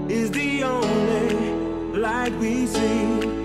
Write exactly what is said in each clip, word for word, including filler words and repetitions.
is the only light we see.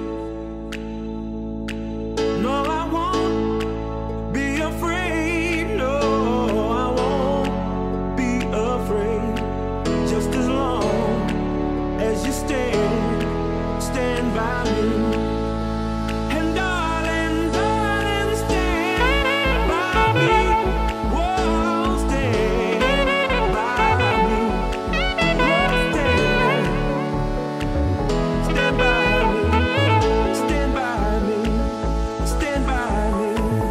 No, I won't be afraid. No, I won't be afraid. Just as long as you stand, stand by me. And darling, darling, stand by me. Whoa, stand by me. Whoa, stand, stand by me. Stand by me. Stand by me.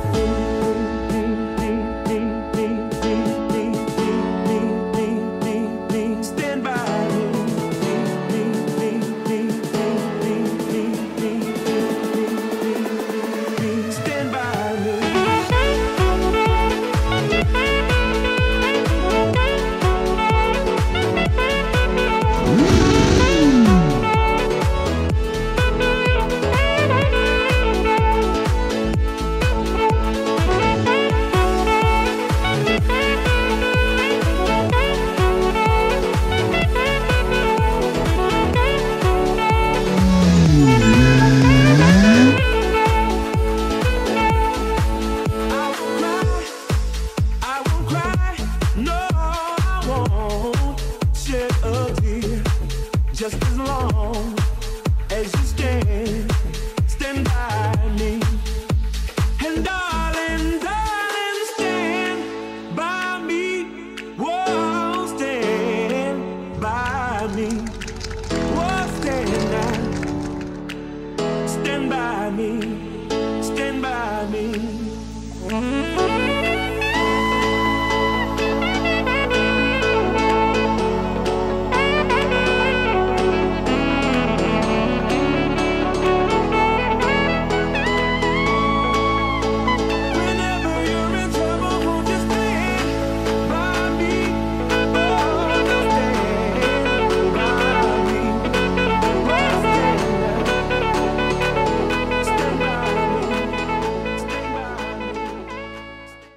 Stand by me. Stand by me. I won't cry, no, I won't shed a tear. Just as long as you stand, stand by me. And I